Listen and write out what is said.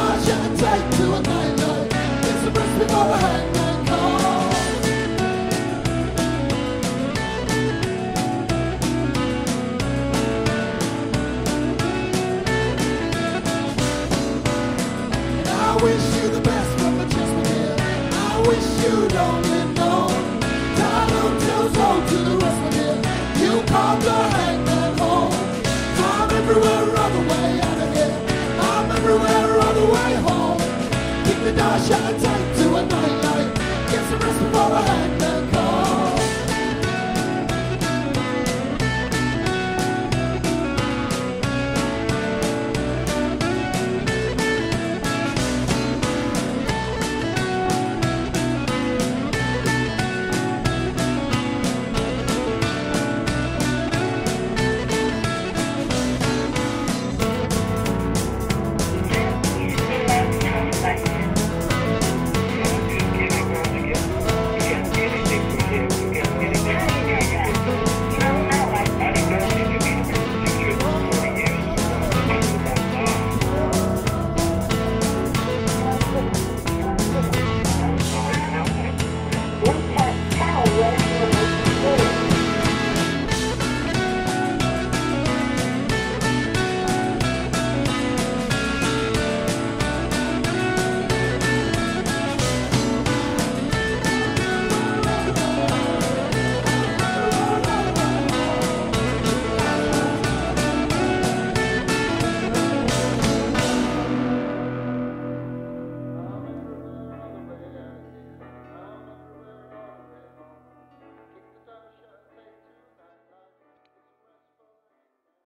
dodge and take to a nightlight. It's the rest before the hangman calls. And I wish you the best from the chest begin. I wish you'd only known. Tie no tails on to the rest of it. You called the hangman home. So I'm everywhere on the way out of here. I'm everywhere on the way home. Keep the door shut.